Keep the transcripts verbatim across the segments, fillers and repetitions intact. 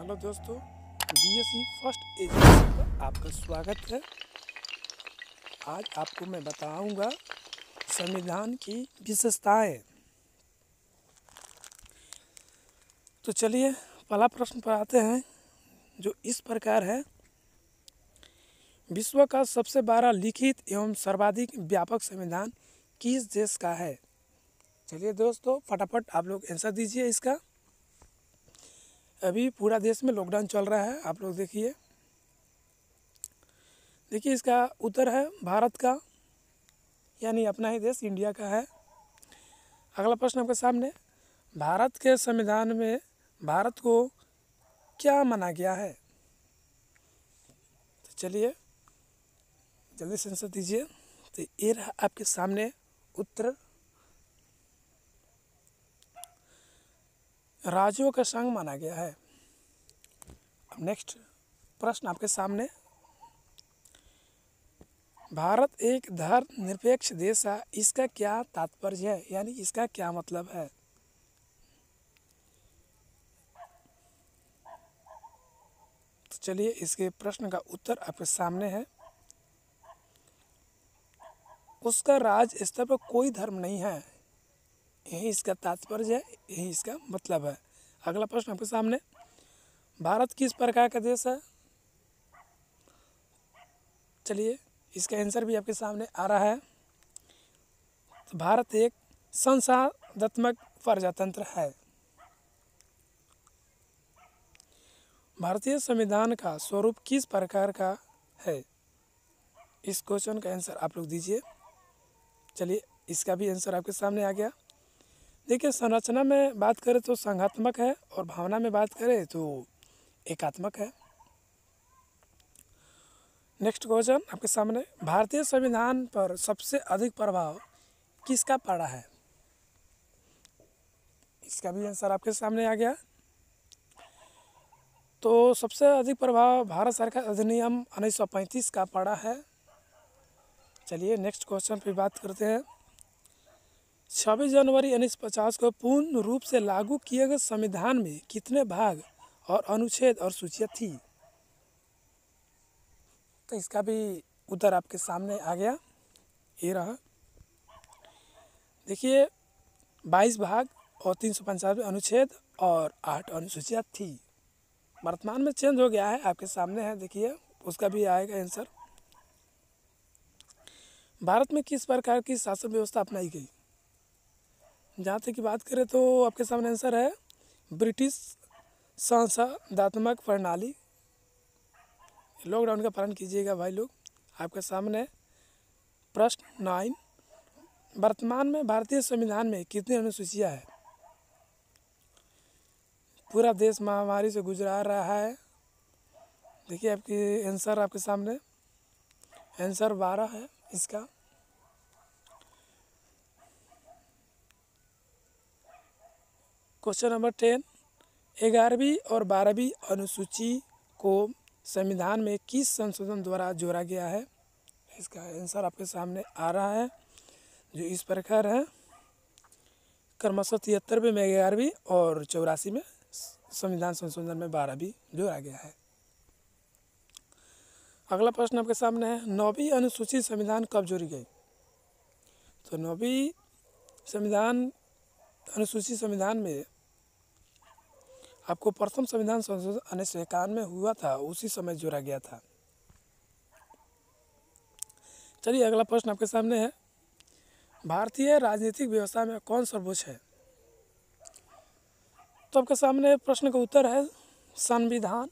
Hello दोस्तों, BSc first education पर आपका स्वागत है। आज आपको मैं बताऊंगा संविधान की विशेषताएं। तो चलिए पहला प्रश्न पर आते हैं, जो इस प्रकार है। विश्व का सबसे बड़ा लिखित एवं सर्वाधिक व्यापक संविधान किस देश का है? चलिए दोस्तों फटाफट आप लोग आंसर दीजिए इसका। अभी पूरा देश में लॉकडाउन चल रहा है, आप लोग देखिए देखिए इसका उत्तर है भारत का, यानी अपना ही देश इंडिया का है। अगला प्रश्न आपके सामने, भारत के संविधान में भारत को क्या माना गया है? तो चलिए जल्दी से आंसर दीजिए। तो ये रहा आपके सामने उत्तर, राज्यों का संघ माना गया है। अब नेक्स्ट प्रश्न आपके सामने, भारत एक धर्मनिरपेक्ष देश है, इसका क्या तात्पर्य है, यानी इसका क्या मतलब है? तो चलिए इसके प्रश्न का उत्तर आपके सामने है, उसका राज्य स्तर पर कोई धर्म नहीं है, यही इसका तात्पर्य है, यही इसका मतलब है। अगला प्रश्न आपके सामने, भारत किस प्रकार का देश है? चलिए इसका आंसर भी आपके सामने आ रहा है। तो भारत एक संसदात्मक प्रजातंत्र है। भारतीय संविधान का स्वरूप किस प्रकार का है? इस क्वेश्चन का आंसर आप लोग दीजिए। चलिए इसका भी आंसर आपके सामने आ गया। देखिए संरचना में बात करें तो संघात्मक है, और भावना में बात करें तो एकात्मक है। नेक्स्ट क्वेश्चन आपके सामने, भारतीय संविधान पर सबसे अधिक प्रभाव किसका पड़ा है? इसका भी आंसर आपके सामने आ गया। तो सबसे अधिक प्रभाव भारत सरकार अधिनियम उन्नीस सौ पैंतीस का पड़ा है। चलिए नेक्स्ट क्वेश्चन पे बात करते हैं। छब्बीस जनवरी उन्नीस सौ पचास को पूर्ण रूप से लागू किए गए संविधान में कितने भाग और अनुच्छेद और सूचियाँ थी? तो इसका भी उत्तर आपके सामने आ गया, ये रहा। देखिए बाईस भाग और तीन सौ पंचानवे अनुच्छेद और आठ अनुसूचियाँ थी। वर्तमान में चेंज हो गया है, आपके सामने है, देखिए उसका भी आएगा आंसर। भारत में किस प्रकार की शासन व्यवस्था अपनाई गई? जहाँ तक की बात करें तो आपके सामने आंसर है ब्रिटिश संसदात्मक प्रणाली। लॉकडाउन का पालन कीजिएगा भाई लोग। आपके सामने प्रश्न नाइन, वर्तमान में भारतीय संविधान में कितनी अनुसूचियाँ हैं? पूरा देश महामारी से गुजरा रहा है। देखिए आपकी आंसर आपके सामने, आंसर बारह है इसका। क्वेश्चन नंबर टेन, ग्यारहवीं और बारहवीं अनुसूची को संविधान में किस संशोधन द्वारा जोड़ा गया है? इसका आंसर आपके सामने आ रहा है, जो इस प्रकार है। क्रमशः तिहत्तरवें में ग्यारहवीं और चौरासी में संविधान संशोधन में बारहवीं जोड़ा गया है। अगला प्रश्न आपके सामने है, नौवीं अनुसूची संविधान कब जोड़ी गई? तो नौवीं संविधान अनुसूची संविधान में आपको प्रथम संविधान संशोधन उन्नीस सौ इक्यावन में हुआ था, उसी समय जोड़ा गया था। चलिए अगला प्रश्न आपके सामने है, भारतीय राजनीतिक व्यवस्था में कौन सर्वोच्च है? तो आपके सामने प्रश्न का उत्तर है संविधान।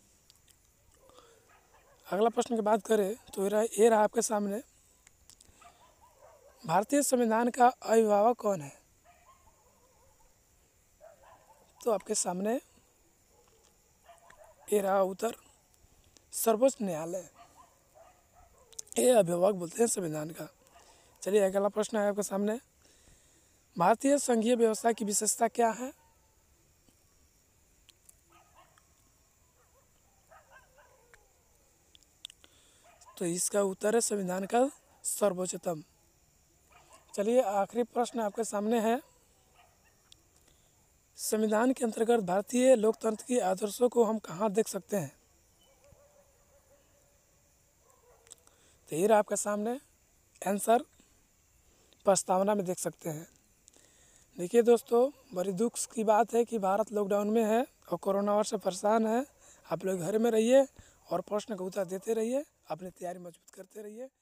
अगला प्रश्न की बात करें तो ये रहा आपके सामने, भारतीय संविधान का अभिभावक कौन है? तो आपके सामने ये रहा उत्तर, सर्वोच्च न्यायालय, ये अभिभावक बोलते हैं संविधान का। चलिए अगला प्रश्न है आपके सामने, भारतीय संघीय व्यवस्था की विशेषता क्या है? तो इसका उत्तर है संविधान का सर्वोच्चतम। चलिए आखिरी प्रश्न आपके सामने है, संविधान के अंतर्गत भारतीय लोकतंत्र के आदर्शों को हम कहाँ देख सकते हैं? तो ये रहा आपके सामने आंसर, प्रस्तावना में देख सकते हैं। देखिए दोस्तों, बड़ी दुख की बात है कि भारत लॉकडाउन में है और कोरोना वायरस से परेशान है। आप लोग घर में रहिए और प्रश्न का उत्तर देते रहिए, अपनी तैयारी मजबूत करते रहिए।